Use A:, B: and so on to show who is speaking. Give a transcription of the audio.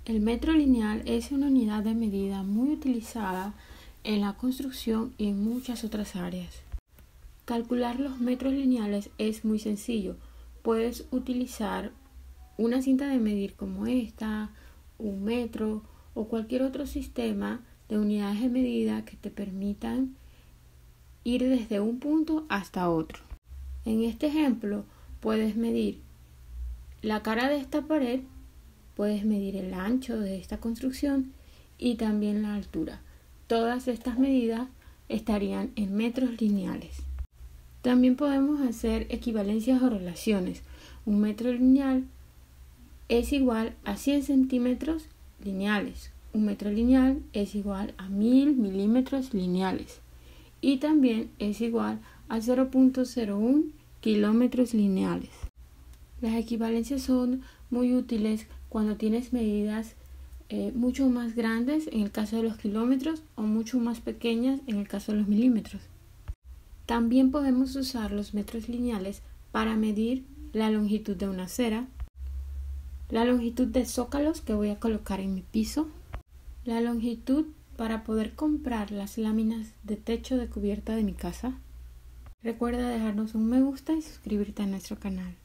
A: El metro lineal es una unidad de medida muy utilizada en la construcción y en muchas otras áreas. Calcular los metros lineales es muy sencillo. Puedes utilizar una cinta de medir como esta, un metro o cualquier otro sistema de unidades de medida que te permitan ir desde un punto hasta otro. En este ejemplo puedes medir la cara de esta pared, puedes medir el ancho de esta construcción y también la altura. Todas estas medidas estarían en metros lineales. También podemos hacer equivalencias o relaciones. Un metro lineal es igual a 100 centímetros lineales. Un metro lineal es igual a 1000 milímetros lineales. Y también es igual a 0.01 kilómetros lineales. Las equivalencias son muy útiles cuando tienes medidas mucho más grandes en el caso de los kilómetros o mucho más pequeñas en el caso de los milímetros. También podemos usar los metros lineales para medir la longitud de una acera, la longitud de zócalos que voy a colocar en mi piso, la longitud para poder comprar las láminas de techo de cubierta de mi casa. Recuerda dejarnos un me gusta y suscribirte a nuestro canal.